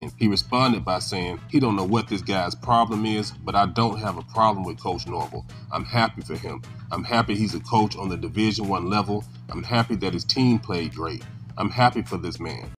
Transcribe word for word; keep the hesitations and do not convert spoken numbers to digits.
He responded by saying he don't know what this guy's problem is, but I don't have a problem with Coach Norvell. I'm happy for him. I'm happy he's a coach on the Division One level. I'm happy that his team played great. I'm happy for this man.